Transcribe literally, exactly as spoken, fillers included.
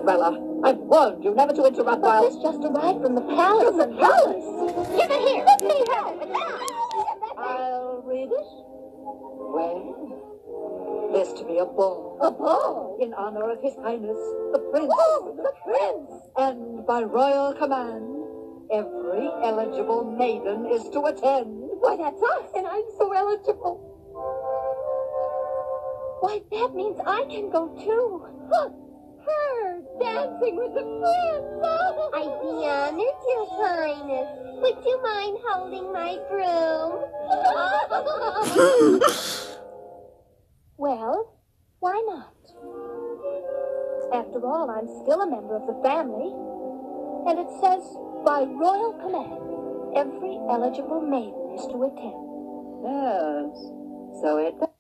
Cinderella. I've warned you never to interrupt But while... this just arrived from the palace. From the palace? Give it here. Let me have it. I'll read it. Well, there's to be a ball. A ball? In honor of His Highness, the Prince. Oh, the prince. And by royal command, every eligible maiden is to attend. Why, that's us. And I'm so eligible. Why, that means I can go too. Huh. Her dancing with the prince. I'd be honored, Your Highness. Would you mind holding my broom? Well, why not? After all, I'm still a member of the family. And it says, by royal command, every eligible maiden is to attend. Yes, so it